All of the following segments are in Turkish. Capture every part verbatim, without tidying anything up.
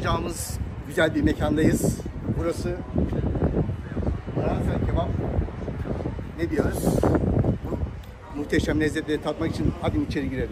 tadacağımız güzel bir mekandayız. Burası Baranser Kebap. Ne diyoruz? Bu muhteşem lezzetleri tatmak için hadi içeri girelim.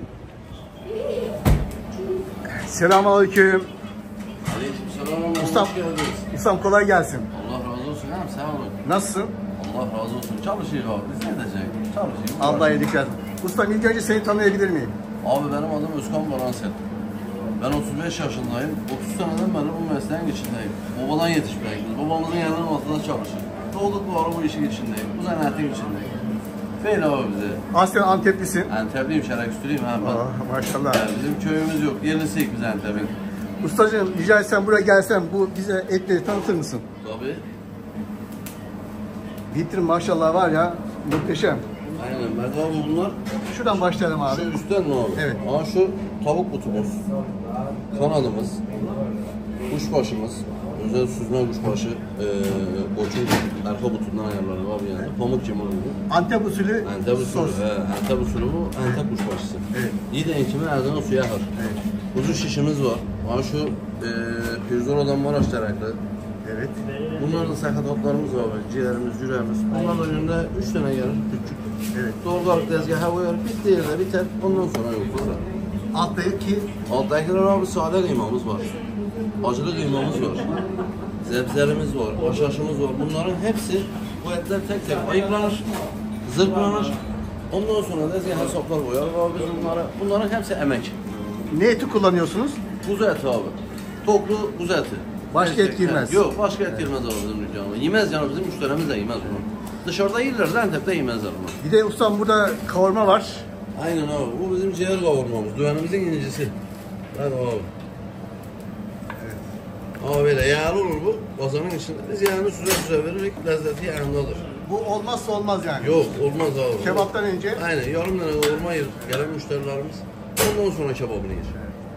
Selamünaleyküm. Aleykümselam. Ustam, ustam kolay gelsin. Allah razı olsun. Hem sağ olun. Nasılsın? Allah razı olsun. Çalışıyor abi. Biz ne edecek? Çalışıyor. Allah iyilik versin. Ustam ilk önce seni tanıyabilir miyim? Abi benim adım Özkan Baranser. Ben otuz beş yaşındayım. otuz seneden beri bu mesleğin içindeyim. Babadan yetişmeyiz. Babamızın yanının altında çalışır. Doğduk bu ara bu işin içindeyim. Bu zanaatin içindeyim. Feyl abi bize. Aslen Anteplisin. Antepliyim, Şereküstülüyüm ha ben. Oh, maşallah. Yani bizim köyümüz yok. Yerlisiyik biz Antep'in. Ustacığım rica etsem buraya gelsen bu bize etleri tanıtır mısın? Tabii. Vitrin maşallah var ya muhteşem. Aynen. Mert abi bunlar. Şuradan başlayalım abi. Şu üstten mi abi? Evet. Aa şu tavuk butumuz, kanadımız, kuşbaşımız, özel süzme kuşbaşı, ee, koçun arka butundan ayarlanıyor abi yani. Pamuk cimalı bu. Antep usulü Antep usulü, sos. he, Antep usulü bu, Antep kuşbaşısı. Evet. İyi de enkimi erdana suya akar. Evet. Kuzu şişimiz var. Aa şu ee, Pirzola'dan Maraş teraklı. Evet. Bunların sakatatlarımız var, ciğerimiz, yüreğimiz. Bunlar da önünde üç tane gelir, küçük. Evet. Doğrular tezgaha koyar, bittiği yerde biter, ondan sonra yok bizler. Alttaki Alttakiler abi sade kıymamız var. Acılı kıymamız var. Zebzerimiz var, haşhaşımız var. Bunların hepsi bu etler tek tek ayıklanır, zırhlanır. Ondan sonra tezgaha hesaplar koyar abi biz bunlara. Bunların hepsi emek. ne eti kullanıyorsunuz? Kuzu eti abi. Toklu kuzu eti. Başka et girmez. Yok başka et girmez abi bizim dükkana. Yemez canım bizim müşterimiz de yemez bunu. Dışarıda yerler de Antep'te yemezler bunu. Bir de ustam burada kavurma var. Aynen abi. Bu bizim ciğer kavurmamız. Düğenimizin incisi. Hadi abi. Evet. Ama böyle yağlı olur bu. Bazanın içinde. Biz yağını süze süze veririk. Lezzeti yağındadır. Bu olmazsa olmaz yani. Yok olmaz abi. Kebaptan önce. Aynen. Yarım tane kavurma yer. Gelen müşterilerimiz. Ondan sonra kebabını yer.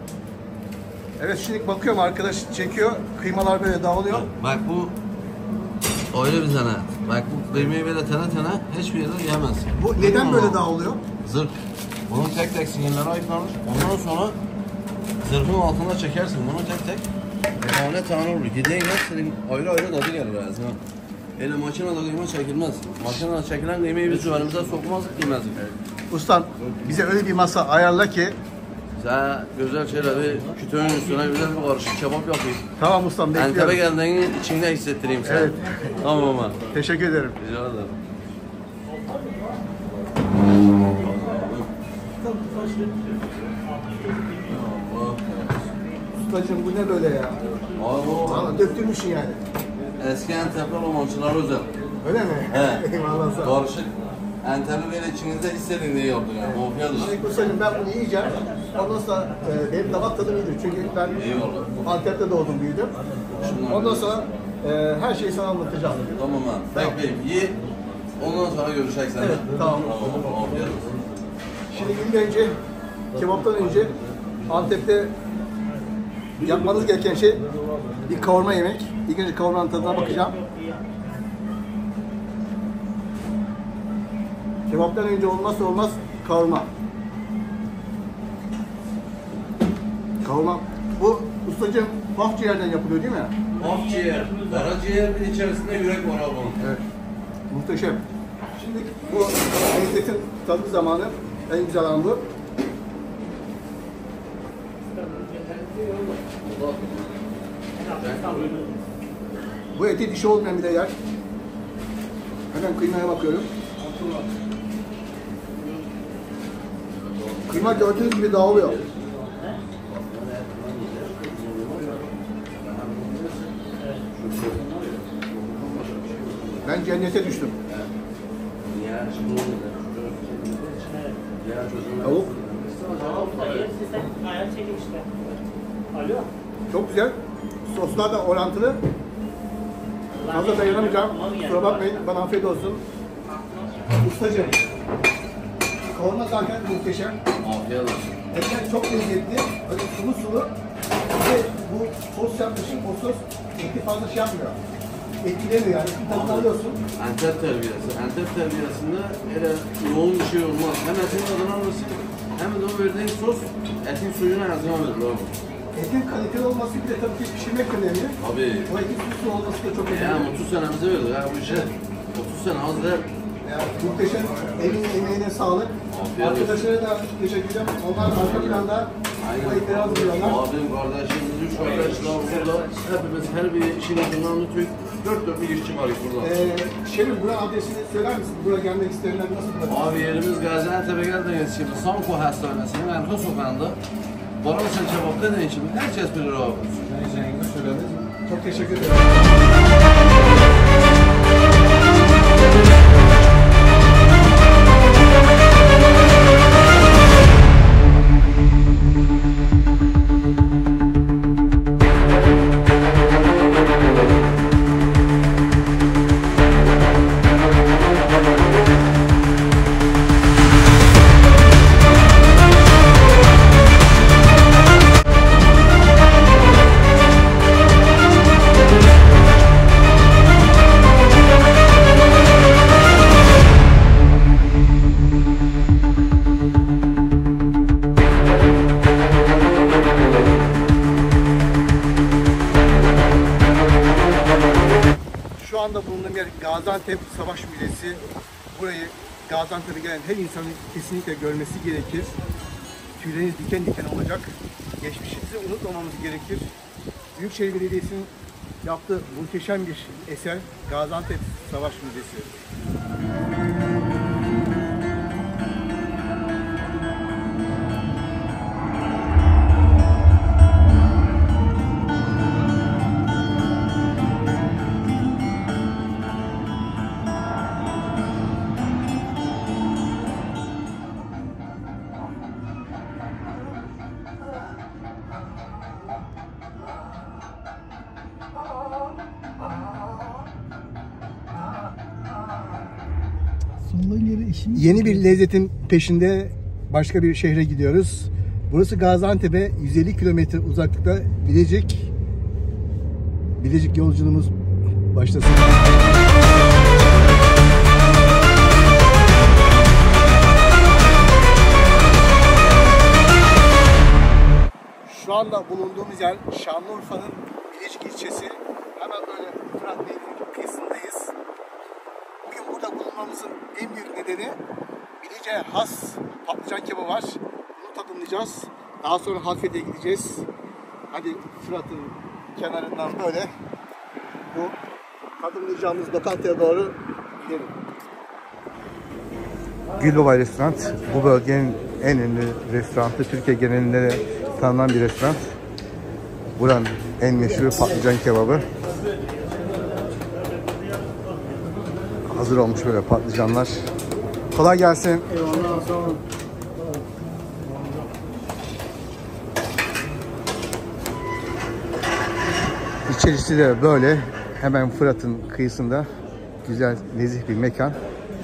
Evet şimdi bakıyorum arkadaş çekiyor. Kıymalar böyle dağılıyor. Bak bu öyle bir zanaat. Bak bu kıymayı böyle tane tane hiçbir yerde yiyemezsin. Bu neden böyle dağılıyor? Zırh. Bunun tek tek sinirleri ayıklanır. Ondan sonra zırhın altında çekersin bunu tek tek. Tane tane olur. Gideyin hepsinin ayrı ayrı tadı gelir ağzına. Hele makinede kıyma çekilmez. Makinede çekilen kıymayı biz önümüze sokmazdık, yemezdik. Ustam bize öyle bir masa ayarla ki. Sen güzel şöyle bir kütüğün üstüne güzel bir karışık kebap yapayım. Tamam ustam bekliyorum. Antep'e geldiğini içinde hissettireyim sana. Evet. Tamam ama. Teşekkür ederim. Rica ederim. Ustacığım bu ne böyle ya? Abi o Valla döktürmüşsün yani. eski Antepli romancılar özel. Öyle mi? He. Eyvallah sağ ol. Karışık. Antep'i böyle içinizde hissedin diye yaptık yani. Mafyadır. Şimdi ustacığım ben bunu yiyeceğim. Ondan sonra e, benim damak tadım iyidir. Çünkü ben Eyvallah. Antep'te doğdum büyüdüm. Ondan sonra e, her şeyi sana anlatacağım. Tamam ha. Tamam. Bekleyeyim. Ye. Ondan sonra görüşecek seninle. Evet, tamam. Tamam. Afiyet olsun. Şimdi ilk önce kebaptan önce Antep'te yapmanız gereken şey bir kavurma yemek. İlk önce kavurmanın tadına bakacağım. Kebaptan önce olmazsa olmaz kavurma. Kavurma. Bu ustacığım baf ciğerden yapılıyor değil mi? Akciğer, karaciğer bir içerisinde yürek var abi bunun. Evet. Muhteşem. Şimdi bu lezzetin tadı zamanı. En güzel an bu. Bu eti dişi olmayan bir de yer. Hemen kıymaya bakıyorum. Kıyma gördüğünüz gibi dağılıyor. Ben cennete düştüm. Tavuk. Çok güzel. Soslar da orantılı. Fazla dayanamayacağım. Kusura bakmayın. Bana afiyet olsun. Ustacığım. Kavurma zaten muhteşem. Afiyet olsun. Etler çok lezzetli. Böyle sulu sulu. Ve bu sos yapmışım. O sos eti fazla şey yapmıyor. Etkilemiyor yani. Bir tadını alıyorsun. Antep terbiyesi. Antep terbiyesinde öyle yoğun bir şey olmaz. Hem etin tadını alırsın hem de o verdiğin sos etin suyunu ağzına verir abi. Etin kaliteli olması bir de tabii ki pişirmek önemli. Abi. O etin süslü olması da çok önemli. Yani otuz senemize verdik ha bu işe. otuz sene az değil. Yani muhteşem, eline emeğine sağlık. Afiyet olsun. Arkadaşlara da teşekkür ederim. Onlar arka planda bu etleri hazırlıyorlar. Abim, kardeşimiz, üç kardeş daha burada. Hepimiz her bir işin ucundan tutuyoruz. Dört dört bir işçi var burada. Ee, Şefim, buranın adresini söyler misin? Buraya gelmek isteyenler nasıl bulabilir? Abi yerimiz Gaziantep'e geldiğiniz için Samko Hastanesi'nin arka sokağında Baransen Kebap dediğin için herkes bilir abi. Çok teşekkür ederim. Şu anda bulunduğum yer Gaziantep Savaş Müzesi. Burayı Gaziantep'e gelen her insanın kesinlikle görmesi gerekir. Tüyleriniz diken diken olacak. Geçmişimizi unutmamamız gerekir. Büyükşehir Belediyesi'nin yaptığı muhteşem bir eser Gaziantep Savaş Müzesi. Yeni bir lezzetin peşinde başka bir şehre gidiyoruz. Burası Gaziantep'e yüz elli kilometre uzaklıkta Bilecik. Bilecik yolculuğumuz başlasın. Şu anda bulunduğumuz yer Şanlıurfa'nın Bilecik ilçesi. Hemen böyle Fırat Nehri'nin kıyısındayız. Bugün burada bulunmamızın en büyük nedeni Bilecik'e has patlıcan kebabı var. Bunu tadımlayacağız. Daha sonra Halfeti'ye gideceğiz. Hadi Fırat'ın kenarından böyle bu tadımlayacağımız lokantaya doğru gidelim. Gülbaba Restoran bu bölgenin en ünlü restoranı. Türkiye genelinde de tanınan bir restoran. Buranın en meşhur patlıcan kebabı. Hazır olmuş böyle patlıcanlar. Kolay gelsin. Eyvallah, sağ olun. İçerisi de böyle. Hemen Fırat'ın kıyısında güzel, nezih bir mekan.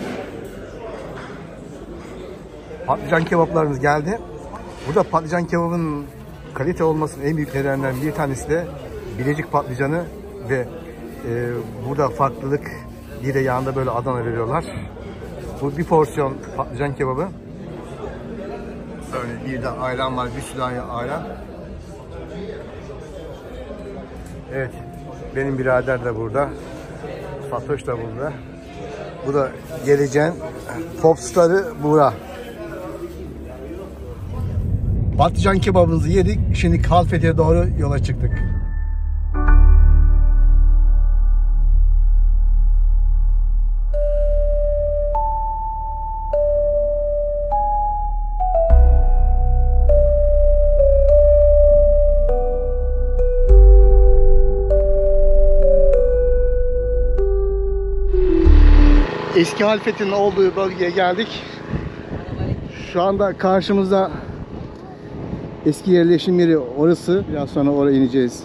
Patlıcan kebaplarımız geldi. Burada patlıcan kebabının kalite olmasının en büyük nedenlerinden bir tanesi de Bilecik patlıcanı ve e, burada farklılık, bir de yanında böyle Adana veriyorlar. Bu bir porsiyon patlıcan kebabı. Böyle bir de ayran var, bir sürahi ayran. Evet, benim birader de burada. Fatoş da burada. Bu da geleceğin popstarı Buğra. Patlıcan kebabımızı yedik. Şimdi Halfeti'ye doğru yola çıktık. Eski Halfeti'nin olduğu bölgeye geldik. Şu anda karşımızda eski yerleşim yeri orası. Biraz sonra oraya ineceğiz.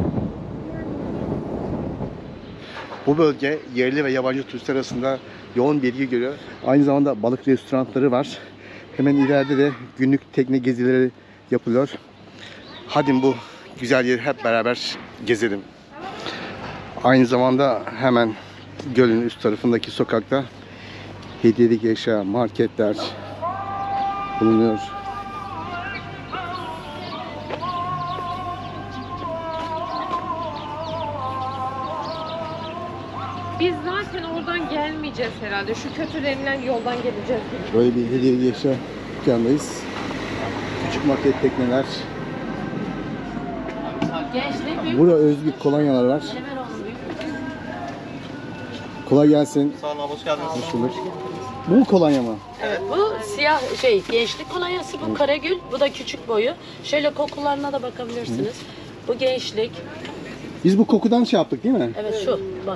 Bu bölge yerli ve yabancı turistler arasında yoğun bir ilgi görüyor. Aynı zamanda balık restoranları var. Hemen ileride de günlük tekne gezileri yapılıyor. Hadi bu güzel yeri hep beraber gezelim. Aynı zamanda hemen gölün üst tarafındaki sokakta hediyelik eşya, marketler bulunuyor. Biz zaten oradan gelmeyeceğiz herhalde. Şu kötü denilen yoldan geleceğiz gibi. Böyle bir hediye eşya dükkandayız. Küçük maket tekneler. Gençlik büyük. Burada özgü kolonyalar var. Kolay gelsin. Sağ olun, hoş geldiniz. Hoş bulduk. Bu mu kolonya mı? Evet, bu siyah şey gençlik kolonyası, bu Karagül, bu da küçük boyu. Şöyle kokularına da bakabilirsiniz. Bu gençlik. Biz bu kokudan şey yaptık değil mi? Evet şu bak.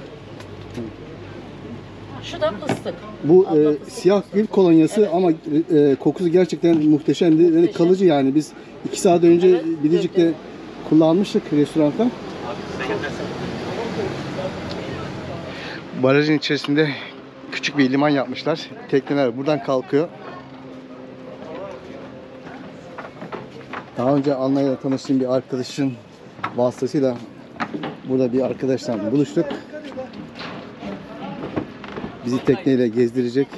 Şu da fıstık. Bu Abla e, fıstık. siyah gül kolonyası Evet. ama e, kokusu gerçekten muhteşemdi. Ve Muhteşem. kalıcı yani. Biz iki saat önce Evet, Bilecik'te evet. kullanmıştık restoranda. Barajın içerisinde küçük bir liman yapmışlar. Tekneler buradan kalkıyor. Daha önce Almanya'da tanıştığım bir arkadaşın vasıtasıyla burada bir arkadaşla buluştuk. Bizi tekneyle gezdirecek.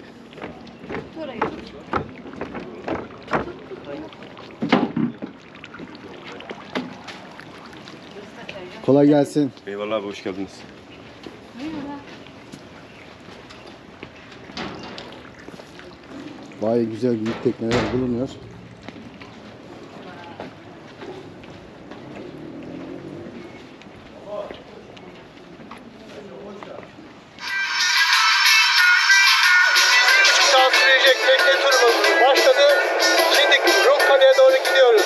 Kolay gelsin. Eyvallah abi, hoş geldiniz. Bayağı güzel büyük tekneler bulunuyor. üç saat sürecek tekne turumuz başladı. Şimdi Rokkale'ye doğru gidiyoruz.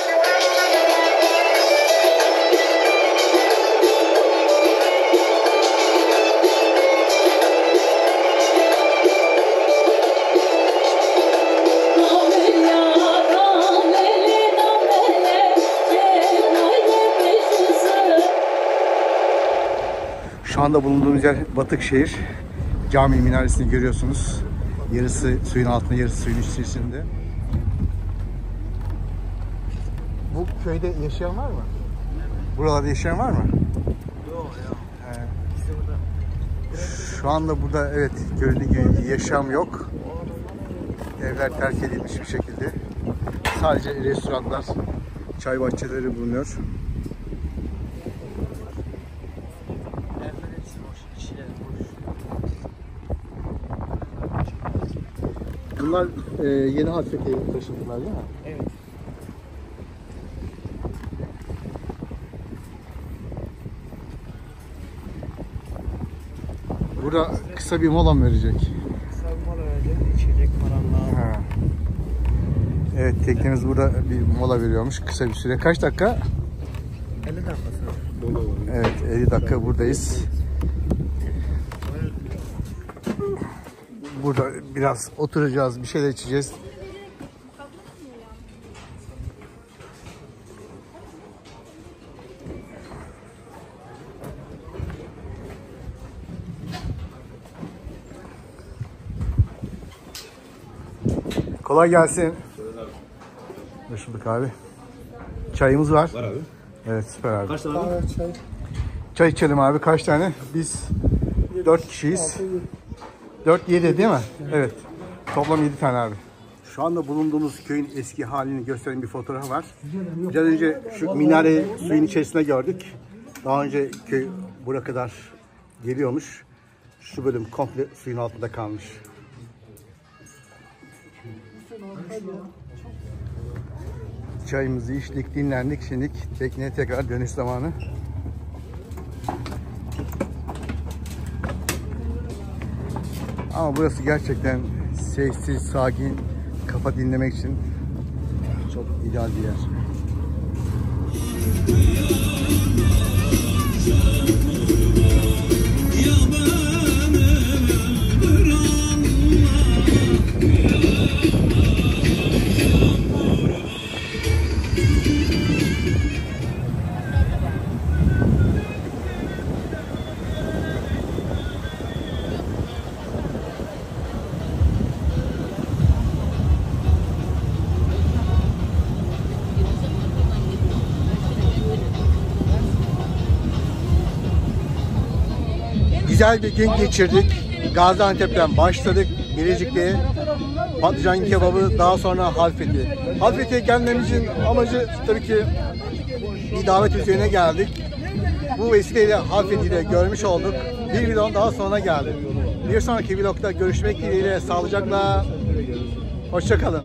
Şu anda bulunduğumuz yer Batıkşehir. Cami minaresini görüyorsunuz. Yarısı suyun altında, yarısı suyun içerisinde. Bu köyde yaşayan var mı? Buralarda yaşayan var mı? Yok ya. Şu anda burada evet görüldüğü gibi yaşam yok. Evler terk edilmiş bir şekilde. Sadece restoranlar, çay bahçeleri bulunuyor. Bunlar e, yeni Halfeke'ye taşındılar değil mi? Evet. Burada kısa bir mola mı verecek? Kısa bir mola verecek, içecek paranla. Ha. Evet, teknemiz burada bir mola veriyormuş kısa bir süre. Kaç dakika? elli dakikası. Evet, elli dakika buradayız. Burada biraz oturacağız, bir şeyler içeceğiz. Kolay gelsin. Hoş bulduk abi. Çayımız var. Var abi. Evet, süper abi. Kaç tane abi? Çay. Çay içelim abi. Kaç tane? Biz dört kişiyiz. dört yedi değil mi? Evet. Toplam yedi tane abi. Şu anda bulunduğumuz köyün eski halini gösteren bir fotoğraf var. Biraz önce şu minareyi suyun içerisinde gördük. Daha önce köy buraya kadar geliyormuş. Şu bölüm komple suyun altında kalmış. Çayımızı içtik, dinlendik. Şimdi tekneye tekrar dönüş zamanı. Ama burası gerçekten sessiz, sakin, kafa dinlemek için çok ideal bir yer. Güzel bir gün geçirdik. Gaziantep'ten başladık. Bilecik'te patlıcan kebabı, daha sonra Halfeti. Halfeti'ye gelmemizin amacı tabii ki bir davet üzerine geldik. bu vesileyle Halfeti ile görmüş olduk. Bir videonun daha sonuna geldik. Bir sonraki vlogda görüşmek dileğiyle, sağlıcakla. Hoşça kalın.